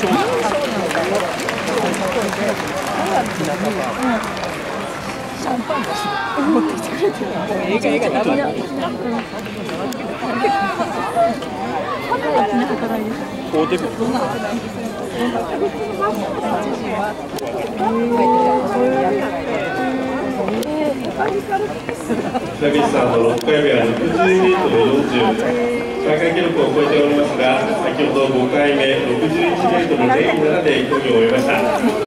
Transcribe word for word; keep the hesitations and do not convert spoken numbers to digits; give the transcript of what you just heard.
シャンパンだし持ってきてくれてる。映画映画生だ。 こうでも。北口さんのろっかいめはろくじゅうメートルよんじゅう、大会記録を超えておりますが、先ほどごかいめろくじゅういちメートルゼロななで競技を終えました。